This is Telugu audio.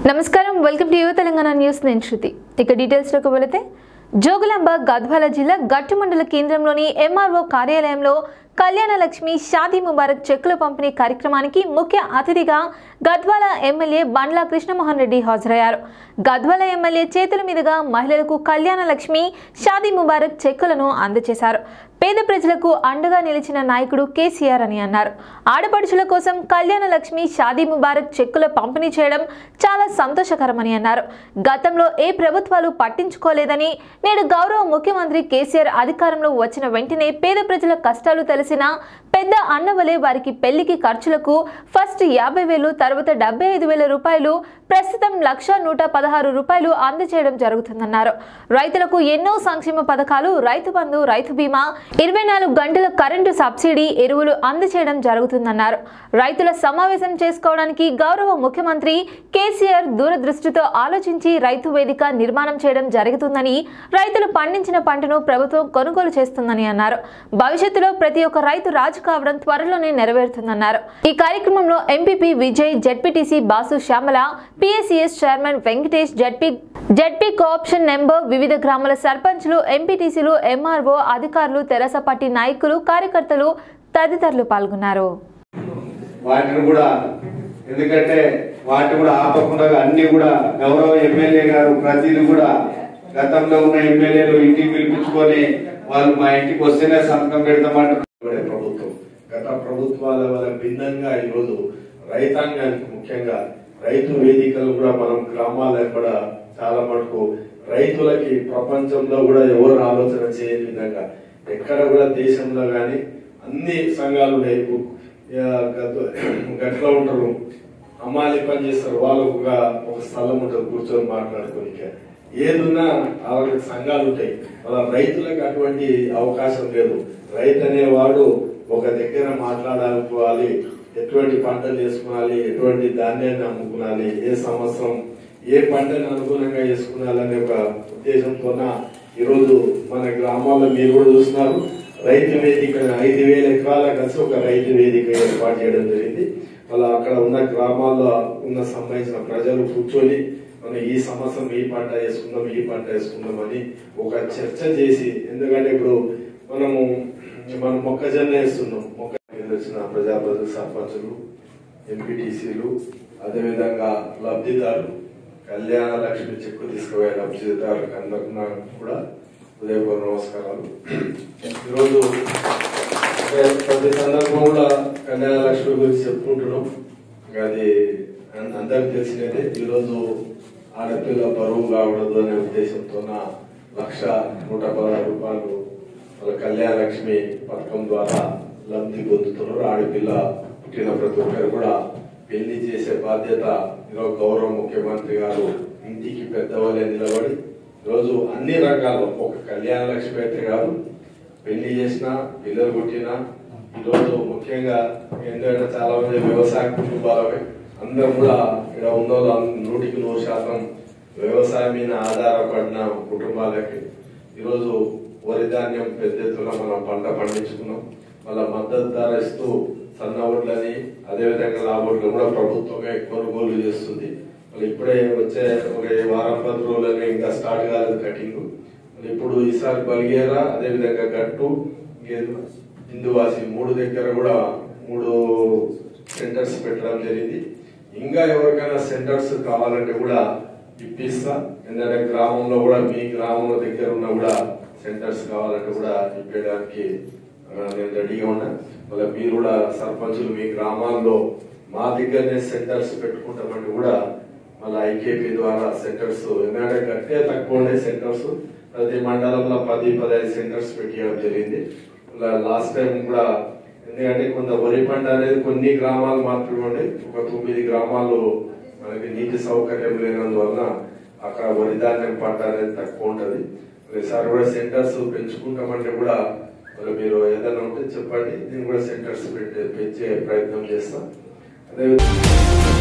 నమస్కారం వెల్కమ్ టు యువ తెలంగాణ న్యూస్ నేను శృతి ఇక డీటెయిల్స్ లోకి వెళితే జోగులాంబ గద్వాల జిల్లా గట్టు మండల కేంద్రంలోని ఎంఆర్ఓ కార్యాలయంలో కళ్యాణ లక్ష్మి షాదీ ముబారక్ చెక్కుల పంపిణీ కార్యక్రమానికి ముఖ్య అతిథిగా గద్వాల ఎమ్మెల్యే బండ్ల కృష్ణమోహన్ రెడ్డి హాజరయ్యారు. గద్వాల ఎమ్మెల్యే చేతుల మీదుగా మహిళలకు కళ్యాణ లక్ష్మి షాదీ ముబారక్ చెక్కులను అందజేశారు. పేద ప్రజలకు అండగా నిలిచిన నాయకుడు కేసీఆర్ అని అన్నారు. ఆడపడుచుల కోసం కళ్యాణ లక్ష్మి షాదీ ముబారక్ చెక్కుల పంపిణీ చేయడం చాలా సంతోషకరమని అన్నారు. గతంలో ఏ ప్రభుత్వాలు పట్టించుకోలేదని, నేడు గౌరవ ముఖ్యమంత్రి కేసీఆర్ అధికారంలో వచ్చిన వెంటనే పేద ప్రజల కష్టాలు తెలిసిన పెద్ద అన్నవలే వారికి పెళ్లికి ఖర్చులకు ఫస్ట్ 50,000, తర్వాత 75,000 రూపాయలు, ప్రస్తుతం 1,116 రూపాయలు అందజేయడం జరుగుతుందన్నారు. రైతులకు ఎన్నో సంక్షేమ పథకాలు, రైతు బంధు, రైతు బీమా, 24 గంటల కరెంటు సబ్సిడీ, ఎరువులు అందజేయడం జరుగుతుందన్నారు. రైతుల సమావేశం చేసుకోవడానికి గౌరవ ముఖ్యమంత్రి కేసీఆర్ దూరదృష్టితో ఆలోచించి రైతు వేదిక నిర్మాణం చేయడం జరుగుతుందని, రైతులు పండించిన పంటను ప్రభుత్వం కొనుగోలు చేస్తుందని అన్నారు. భవిష్యత్తులో ప్రతి ఒక్క రైతు రాజు కావడం త్వరలోనే నెరవేరుతుందన్నారు. ఈ కార్యక్రమంలో MPP Vijay, ZPTC Basu Shyamala, PSCS chairman Venkatesh, ZP co-option member, వివిధ గ్రామాల సర్పంచ్లు, ఎంపీటీసీలు, ఎంఆర్ఓ అధికారులు, తెరాస పార్టీ నాయకులు, కార్యకర్తలు తదితరులు పాల్గొన్నారు. ఎందుకంటే వాటి కూడా ఆపకుండా అన్ని కూడా గౌరవ ఎమ్మెల్యే గారు ప్రతిదీ కూడా గతంలో ఉన్న ఎమ్మెల్యేలు ఇంటికి పిలిపించుకొని వాళ్ళు మా ఇంటికి వస్తేనే సంతకం పెడతామంటారు. ప్రభుత్వం గత ప్రభుత్వాల వల్ల భిన్నంగా ఈరోజు రైతాంగానికి ముఖ్యంగా రైతు వేదికలు కూడా మనం గ్రామాల కూడా చాలా మటుకు రైతులకి ప్రపంచంలో కూడా ఎవరు ఆలోచన చేయని విధంగా ఎక్కడ కూడా దేశంలో గాని అన్ని సంఘాలు గట్ల ఉంటారు, అమ్మాలి పని చేస్తారు, వాళ్ళకు ఒక స్థలం ఉంటుంది కూర్చొని మాట్లాడుకోనిక, ఏదున్నా వాళ్ళకి సంఘాలు ఉంటాయి. వాళ్ళ రైతులకు అటువంటి అవకాశం లేదు. రైతు అనేవాడు ఒక దగ్గర మాట్లాడాలి, ఎటువంటి పంటలు చేసుకునాలి, ఎటువంటి ధాన్యాన్ని అమ్ముకునాలి, ఏ సంవత్సరం ఏ పంటను అనుగుణంగా చేసుకునాలనే ఒక ఉద్దేశంతో ఈరోజు మన గ్రామాల్లో మీరు కూడా చూస్తున్నారు. రైతు వేదిక 5,000 ఎకరాల కలిసి ఒక రైతు వేదిక ఏర్పాటు చేయడం జరిగింది. వాళ్ళ అక్కడ ఉన్న గ్రామాల్లో ఉన్న సంబంధించిన ప్రజలు కూర్చొని మనం ఈ సంవత్సరం ఈ పంట వేసుకుందాం అని ఒక చర్చ చేసి, ఎందుకంటే ఇప్పుడు మనం మొక్కజొన్న వేస్తున్నాం, వచ్చిన ప్రజాప్రతినిధులు, సర్పంచులు, ఎంపీటీసీలు, అదేవిధంగా లబ్ధిదారులు, కళ్యాణ లక్ష్మి చెక్కు తీసుకుపోయే లబ్ధిదారులకు అందరికీ కూడా ఉదయపూర్వ నమస్కారాలు. ఈరోజు ప్రతి సందర్భంలో కళ్యాణ లక్ష్మి గురించి చెప్పుకుంటున్నాం. అది అందరికి తెలిసినదే. ఈరోజు ఆడపిల్ల బరువు కాకూడదు అనే ఉద్దేశంతో 1,116 రూపాయలు వాళ్ళ కళ్యాణ లక్ష్మి పథకం ద్వారా లబ్ధి పొందుతున్నారు. ఆడపిల్ల పుట్టిన ప్రతి ఒక్కరు కూడా పెళ్లి చేసే బాధ్యత ఈరోజు గౌరవ ముఖ్యమంత్రి గారు ఇంటికి పెద్దవాళ్ళే నిలబడి ఈరోజు అన్ని రకాలు, ఒక కళ్యాణ లక్ష్మి అయితే కాదు, పెళ్లి చేసినా పిల్లలు పుట్టినా, ఈరోజు ముఖ్యంగా ఏంటంటే చాలా మంది వ్యవసాయ కుటుంబాలపై అందరూ కూడా ఇక్కడ ఉన్న 100% వ్యవసాయం మీద ఆధారపడిన కుటుంబాలకి ఈరోజు వరి ధాన్యం పెద్ద ఎత్తున మనం పంట పండించుకున్నాం. వాళ్ళ మద్దతు ధర ఇస్తూ సన్న ఓట్లని, అదేవిధంగా లాభోట్లు కూడా ప్రభుత్వమే కొనుగోలు చేస్తుంది. మళ్ళీ ఇప్పుడే వచ్చే ఒక వారం 10 రోజులని ఇంకా స్టార్ట్ కాలేదు కటింగ్. మళ్ళీ ఇప్పుడు ఈసారి బలిగేరా, అదేవిధంగా గట్టు, హిందూవాసి 3 దగ్గర కూడా 3 సెంటర్స్ పెట్టడం జరిగింది. ఇంకా ఎవరికైనా సెంటర్స్ కావాలంటే కూడా ఇప్పిస్తా. ఎందుకంటే గ్రామంలో కూడా మీ గ్రామంలో దగ్గర ఉన్న కూడా సెంటర్స్ కావాలంటే కూడా ఇప్పేయడానికి నేను రెడీగా ఉన్నా. మళ్ళీ మీరు కూడా సర్పంచులు మీ గ్రామాల్లో మా దగ్గరనే సెంటర్స్ పెట్టుకుంటామంటే కూడా మళ్ళీ ఐకేపీ ద్వారా సెంటర్స్, ఎందుకంటే గట్టే తక్కువ ఉండే సెంటర్స్ ప్రతి మండలంలో 10-15 సెంటర్స్ పెట్టడం జరిగింది. లాస్ట్ టైం కూడా ఎందుకంటే కొంత వరి పంట అనేది కొన్ని గ్రామాలు మాత్రమే ఉండే, ఒక 9 గ్రామాలు మనకి నీటి సౌకర్యం లేనందువల్ల అక్కడ వరి ధాన్యం పంట అనేది తక్కువ ఉంటది. ఈసారి కూడా సెంటర్స్ పెంచుకుంటామంటే కూడా మీరు ఏదైనా ఉంటే చెప్పండి, నేను కూడా సెంటర్స్ పెంచే ప్రయత్నం చేస్తాను. అదేవిధంగా